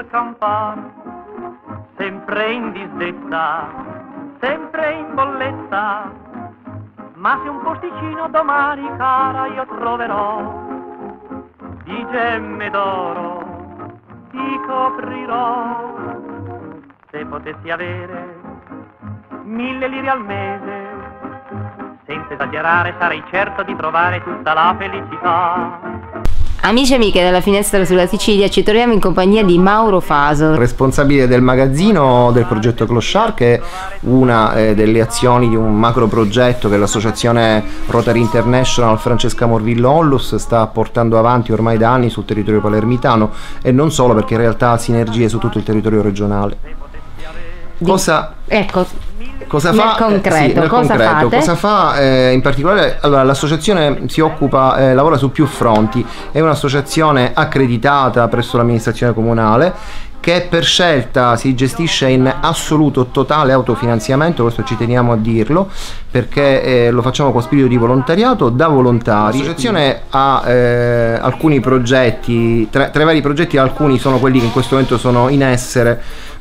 campar, sempre in disdetta, sempre in bolletta, ma se un posticino domani, cara, io troverò, di gemme d'oro ti coprirò. Se potessi avere 1000 lire al mese, senza esagerare sarei certo di trovare tutta la felicità. Amici e amiche della Finestra sulla Sicilia, ci troviamo in compagnia di Mauro Faso, responsabile del magazzino del progetto Clochard, che è una delle azioni di un macro progetto che l'associazione Rotary International Francesca Morvillo Onlus sta portando avanti ormai da anni sul territorio palermitano, e non solo, perché in realtà ha sinergie su tutto il territorio regionale. Cosa fa? Cosa fa in particolare? Allora, l'associazione si occupa, lavora su più fronti. È un'associazione accreditata presso l'amministrazione comunale, che per scelta si gestisce in assoluto totale autofinanziamento. Questo ci teniamo a dirlo, perché lo facciamo con spirito di volontariato, da volontari. L'associazione ha alcuni progetti, tra i vari progetti alcuni sono quelli che in questo momento sono in essere.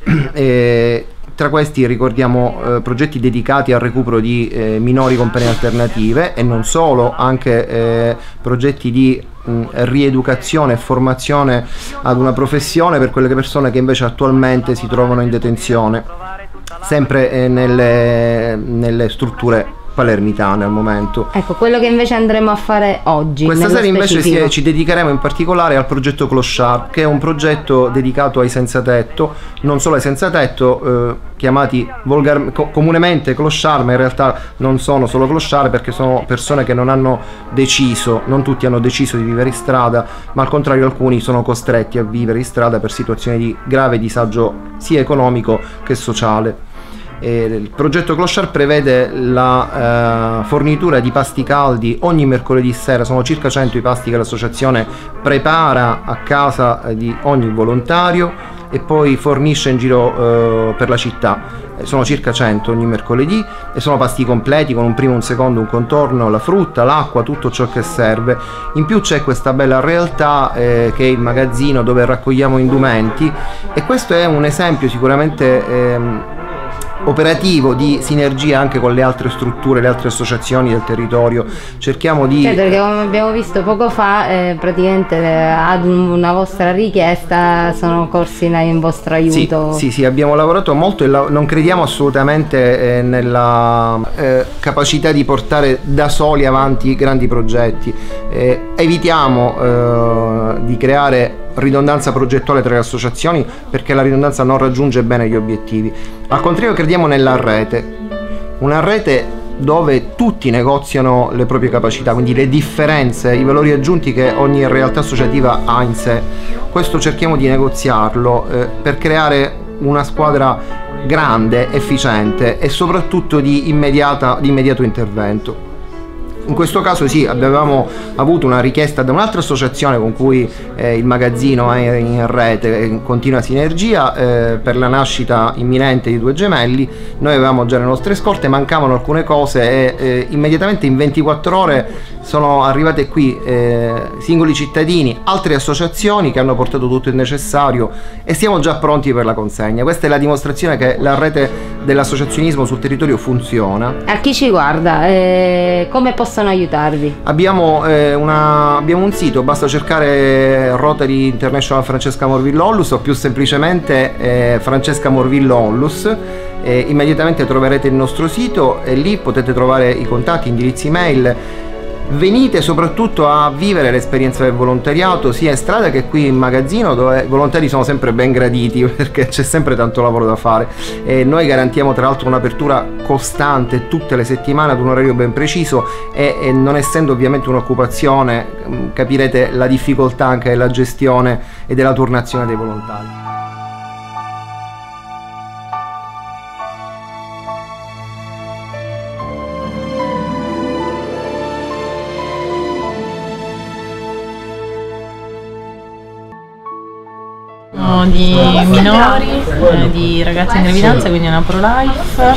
Tra questi ricordiamo progetti dedicati al recupero di minori con pene alternative, e non solo, anche progetti di rieducazione e formazione ad una professione per quelle persone che invece attualmente si trovano in detenzione, sempre nelle strutture palermitane al momento. Ecco, quello che invece andremo a fare oggi. Questa sera invece ci dedicheremo in particolare al progetto Clochard, che è un progetto dedicato ai senza tetto, non solo ai senza tetto, chiamati comunemente Clochard, ma in realtà non sono solo Clochard, perché sono persone che non hanno deciso, non tutti hanno deciso di vivere in strada, ma al contrario alcuni sono costretti a vivere in strada per situazioni di grave disagio sia economico che sociale. Il progetto Clochard prevede la fornitura di pasti caldi ogni mercoledì sera. Sono circa 100 i pasti che l'associazione prepara a casa di ogni volontario e poi fornisce in giro per la città. Sono circa 100 ogni mercoledì, e sono pasti completi con un primo, un secondo, un contorno, la frutta, l'acqua, tutto ciò che serve. In più c'è questa bella realtà che è il magazzino, dove raccogliamo indumenti, e questo è un esempio sicuramente operativo di sinergia anche con le altre strutture, le altre associazioni del territorio. Cerchiamo di... Certo, perché come abbiamo visto poco fa, praticamente ad una vostra richiesta sono corsi in vostro aiuto. Sì, abbiamo lavorato molto e non crediamo assolutamente nella capacità di portare da soli avanti grandi progetti. Evitiamo di creare ridondanza progettuale tra le associazioni, perché la ridondanza non raggiunge bene gli obiettivi. Al contrario, crediamo nella rete, una rete dove tutti negoziano le proprie capacità, quindi le differenze, i valori aggiunti che ogni realtà associativa ha in sé. Questo cerchiamo di negoziarlo per creare una squadra grande, efficiente e soprattutto di immediato intervento. In questo caso sì, avevamo avuto una richiesta da un'altra associazione con cui il magazzino è in rete, in continua sinergia, per la nascita imminente di 2 gemelli. Noi avevamo già le nostre scorte, mancavano alcune cose e immediatamente in 24 ore sono arrivate qui singoli cittadini, altre associazioni che hanno portato tutto il necessario, e siamo già pronti per la consegna. Questa è la dimostrazione che la rete dell'associazionismo sul territorio funziona. A chi ci guarda, come possono aiutarvi? Abbiamo un sito, basta cercare Rotary International Francesca Morvillo Onlus, o più semplicemente Francesca Morvillo Onlus. Immediatamente troverete il nostro sito e lì potete trovare i contatti, indirizzi mail. Venite soprattutto a vivere l'esperienza del volontariato sia in strada che qui in magazzino, dove i volontari sono sempre ben graditi, perché c'è sempre tanto lavoro da fare, e noi garantiamo tra l'altro un'apertura costante tutte le settimane ad un orario ben preciso, e non essendo ovviamente un'occupazione capirete la difficoltà anche della gestione e della turnazione dei volontari. Di minori, di ragazzi in gravidanza, quindi una pro-life.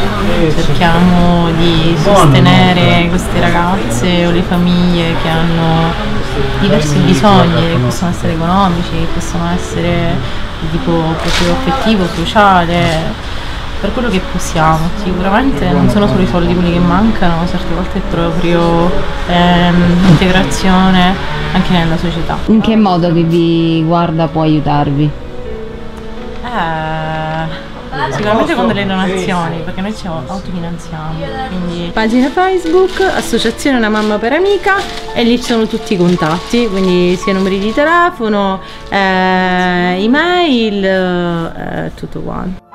Cerchiamo di sostenere queste ragazze o le famiglie che hanno diversi bisogni, che possono essere economici, che possono essere di tipo proprio affettivo, sociale, per quello che possiamo. Sicuramente non sono solo i soldi quelli che mancano, certe volte è proprio integrazione anche nella società. In che modo chi vi guarda può aiutarvi? Sicuramente con delle donazioni, perché noi ci autofinanziamo. Quindi pagina Facebook, associazione Una Mamma per Amica, e lì ci sono tutti i contatti, quindi sia numeri di telefono, email, tutto quanto.